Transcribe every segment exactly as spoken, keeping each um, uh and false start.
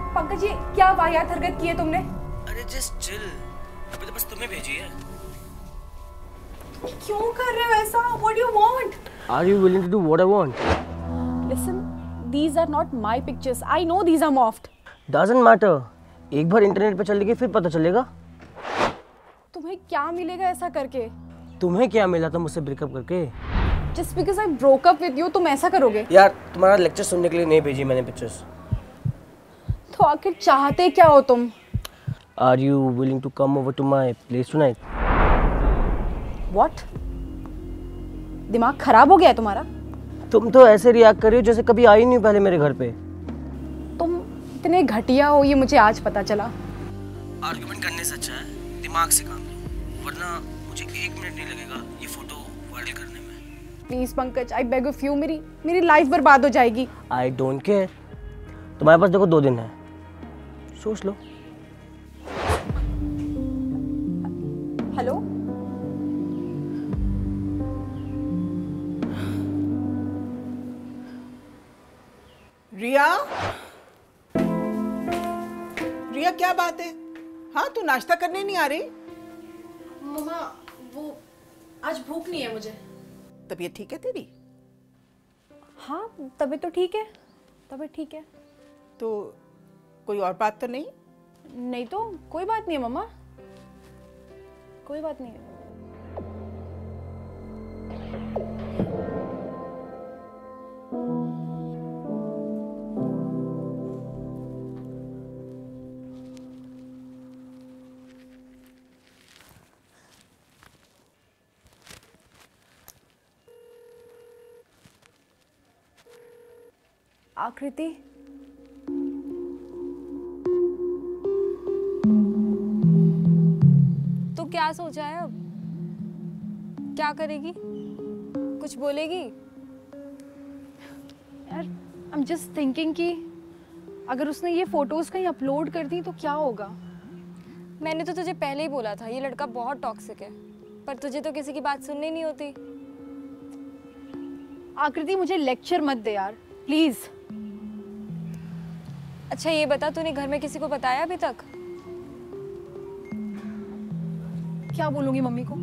पंकज ये क्या वाहियात हरकत की है तुमने? अरे जस्ट चिल, अभी तो बस तुम्हें भेजी है। क्यों कर रहे हो ऐसा? What do you want? Are you willing to do what I want? Listen, these are not my pictures. I know these are morphed. Doesn't matter. एक बार इंटरनेट पे चलेगी फिर पता चलेगा। तुम्हें क्या मिलेगा ऐसा करके? तुम्हें क्या मिला था मुझसे ब्रेकअप करके? Just because I broke up with you, तुम ऐसा करोगे? यार तुम्हारा लेक्चर सुनने के लिए नहीं भेजी मैंने पिक्चर्स। तो आखिर चाहते क्या हो तुम? Are you willing to come over to my place tonight? What? दिमाग खराब हो गया है तुम्हारा? तुम तो ऐसे रिएक्ट कर रही हो जैसे कभी आई नहीं पहले मेरे घर पे। तुम इतने घटिया हो ये मुझे आज पता चला। आर्गुमेंट करने से अच्छा है दिमाग से काम लो, वरना मुझे एक मिनट नहीं लगेगा ये फोटो वायरल करने में। Please Pankaj, I beg of you, मेरी मेरी लाइफ बर्बाद हो जाएगी। I don't care. तुम्हारे पास देखो दो दिन है, सोच लो। हेलो, रिया, रिया क्या बात है? हाँ, तू नाश्ता करने नहीं आ रही? मम्मा वो आज भूख नहीं है मुझे। तबीयत ठीक है तेरी? हाँ तबीयत तो ठीक है, तबीयत ठीक है। तो कोई और बात तो नहीं? नहीं तो कोई बात नहीं है मम्मा, कोई बात नहीं है। आकृति, तो क्या सोचा है अब? क्या करेगी? कुछ बोलेगी? यार आई एम जस्ट थिंकिंग कि अगर उसने ये फोटोज कहीं अपलोड कर दी तो क्या होगा? मैंने तो तुझे पहले ही बोला था ये लड़का बहुत टॉक्सिक है, पर तुझे तो किसी की बात सुननी नहीं होती। आकृति मुझे लेक्चर मत दे यार, प्लीज। अच्छा ये बता, तूने घर में किसी को बताया अभी तक? क्या बोलूंगी मम्मी को?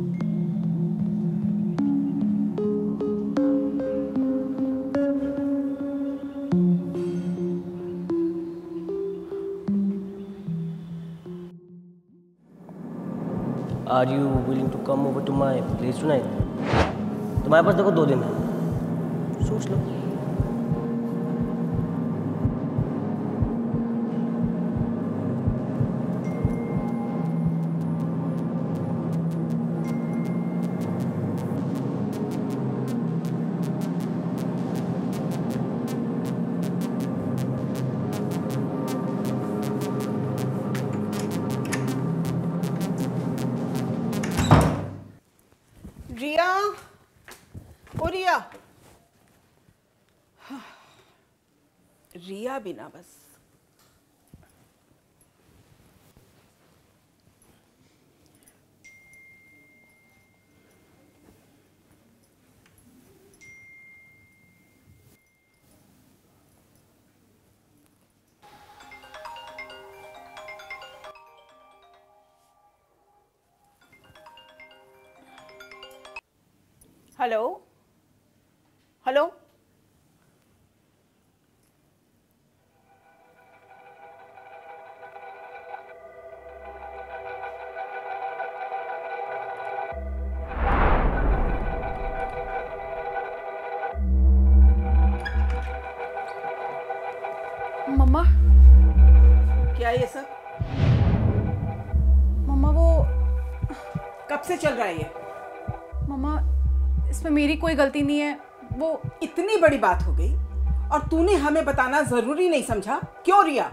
Are you willing to come over to my place tonight? तुम्हारे पास देखो दो दिन है, सोच लो। रिया, ओ रिया, रिया बिना बस। हेलो, हेलो, मम्मा क्या ये सब? मम्मा वो कब से चल रहा है ये? मम्मा इसमें मेरी कोई गलती नहीं है। वो इतनी बड़ी बात हो गई और तूने हमें बताना जरूरी नहीं समझा? क्यों रिया?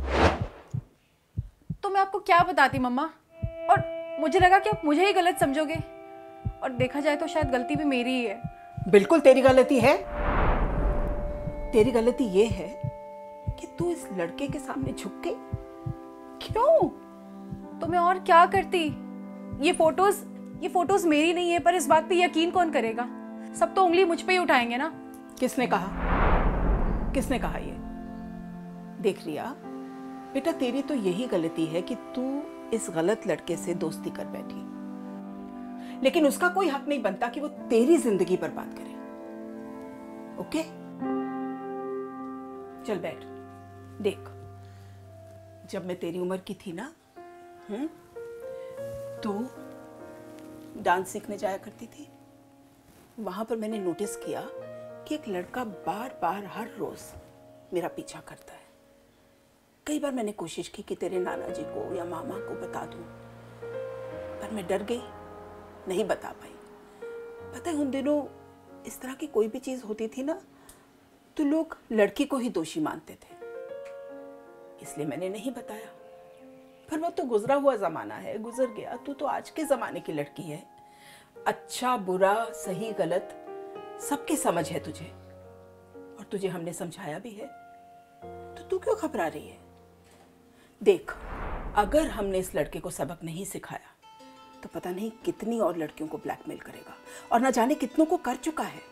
तो मैं आपको क्या बताती मम्मा, और मुझे लगा कि आप मुझे ही गलत समझोगे, और देखा जाए तो शायद गलती भी मेरी ही है। बिल्कुल तेरी गलती है। तेरी गलती ये है कि तू इस लड़के के सामने झुक गई। क्यों? तो मैं और क्या करती? ये फोटोज ये फोटोज मेरी नहीं है, पर इस बात पे यकीन कौन करेगा? सब तो उंगली मुझ पे ही उठाएंगे ना। किसने कहा? किसने कहा ये? देख रिया, बेटा तेरी तो यही गलती है कि तू इस गलत लड़के से दोस्ती कर बैठी, लेकिन उसका कोई हक नहीं बनता कि वो तेरी जिंदगी बर्बाद करे। ओके, चल बैठ। देख, जब मैं तेरी उम्र की थी ना, हम्म, तो डांस सीखने जाया करती थी। वहां पर मैंने नोटिस किया कि एक लड़का बार बार हर रोज मेरा पीछा करता है। कई बार मैंने कोशिश की कि तेरे नाना जी को या मामा को बता दूं, पर मैं डर गई, नहीं बता पाई। पता है, उन दिनों इस तरह की कोई भी चीज होती थी ना, तो लोग लड़की को ही दोषी मानते थे, इसलिए मैंने नहीं बताया। पर वो तो गुजरा हुआ जमाना है, गुजर गया। तू तो आज के जमाने की लड़की है, अच्छा बुरा सही गलत सबकी समझ है तुझे, और तुझे हमने समझाया भी है, तो तू क्यों घबरा रही है? देख, अगर हमने इस लड़के को सबक नहीं सिखाया तो पता नहीं कितनी और लड़कियों को ब्लैकमेल करेगा, और ना जाने कितनों को कर चुका है।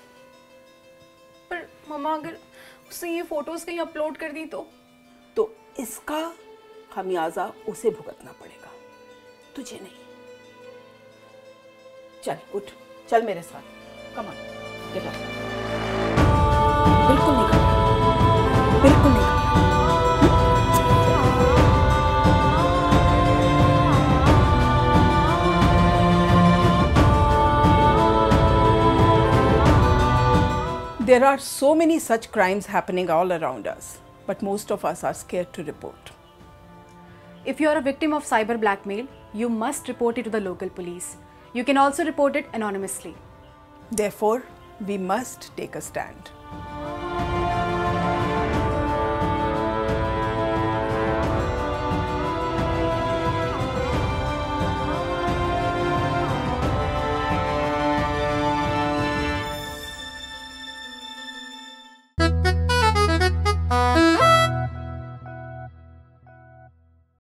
पर मम्मा, अगर उसने ये फोटोज कहीं अपलोड कर दी तो तो इसका खमियाजा उसे भुगतना पड़ेगा, तुझे नहीं। चल उठ, चल मेरे साथ, कम ऑन, गेट अप। बिल्कुल नहीं करना, बिल्कुल नहीं करना। There are so many such crimes happening all around us, but most of us are scared to report. if you are a victim of cyber blackmail, you must report it to the local police. You can also report it anonymously. Therefore, we must take a stand.